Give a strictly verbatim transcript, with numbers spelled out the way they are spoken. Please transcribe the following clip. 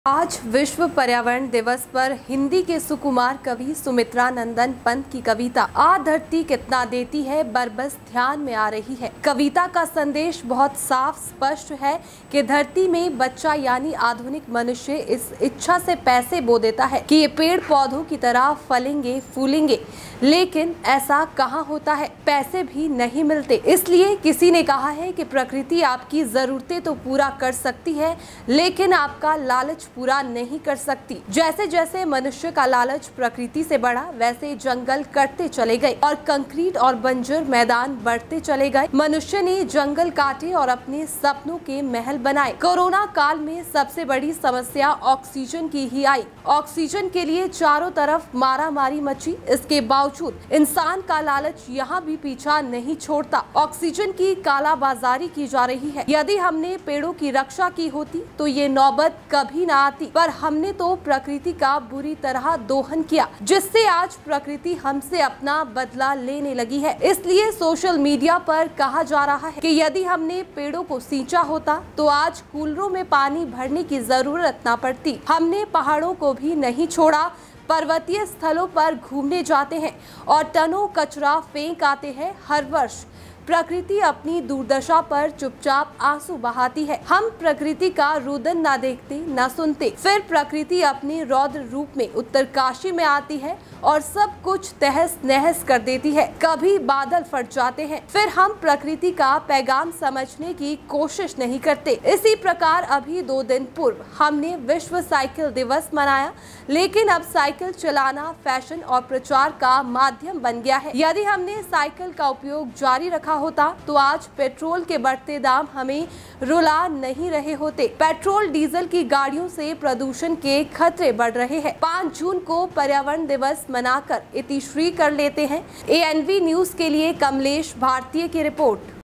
आज विश्व पर्यावरण दिवस पर हिंदी के सुकुमार कवि सुमित्रा नंदन पंत की कविता आ धरती कितना देती है बरबस ध्यान में आ रही है। कविता का संदेश बहुत साफ स्पष्ट है कि धरती में बच्चा यानी आधुनिक मनुष्य इस इच्छा से पैसे बो देता है कि ये पेड़ पौधों की तरह फलेंगे फूलेंगे, लेकिन ऐसा कहाँ होता है, पैसे भी नहीं मिलते। इसलिए किसी ने कहा है कि प्रकृति आपकी जरूरतें तो पूरा कर सकती है, लेकिन आपका लालच पूरा नहीं कर सकती। जैसे जैसे मनुष्य का लालच प्रकृति से बढ़ा, वैसे जंगल कटते चले गए और कंक्रीट और बंजर मैदान बढ़ते चले गए। मनुष्य ने जंगल काटे और अपने सपनों के महल बनाए। कोरोना काल में सबसे बड़ी समस्या ऑक्सीजन की ही आई। ऑक्सीजन के लिए चारों तरफ मारामारी मची। इसके बावजूद इंसान का लालच यहाँ भी पीछा नहीं छोड़ता। ऑक्सीजन की कालाबाजारी की जा रही है। यदि हमने पेड़ों की रक्षा की होती तो ये नौबत कभी ना आती, पर हमने तो प्रकृति का बुरी तरह दोहन किया, जिससे आज प्रकृति हमसे अपना बदला लेने लगी है। इसलिए सोशल मीडिया पर कहा जा रहा है कि यदि हमने पेड़ों को सींचा होता तो आज कूलरों में पानी भरने की जरूरत ना पड़ती। हमने पहाड़ों को भी नहीं छोड़ा, पर्वतीय स्थलों पर घूमने जाते हैं और टनों कचरा फेंक आते हैं हर वर्ष। प्रकृति अपनी दुर्दशा पर चुपचाप आंसू बहाती है। हम प्रकृति का रुदन ना देखते ना सुनते। फिर प्रकृति अपने रौद्र रूप में उत्तरकाशी में आती है और सब कुछ तहस नहस कर देती है। कभी बादल फट जाते हैं, फिर हम प्रकृति का पैगाम समझने की कोशिश नहीं करते। इसी प्रकार अभी दो दिन पूर्व हमने विश्व साइकिल दिवस मनाया, लेकिन अब साइकिल चलाना फैशन और प्रचार का माध्यम बन गया है। यदि हमने साइकिल का उपयोग जारी रखा होता तो आज पेट्रोल के बढ़ते दाम हमें रुला नहीं रहे होते। पेट्रोल डीजल की गाड़ियों से प्रदूषण के खतरे बढ़ रहे हैं। पाँच जून को पर्यावरण दिवस मनाकर इतिश्री कर लेते हैं। ए एन वी न्यूज के लिए कमलेश भारतीय की रिपोर्ट।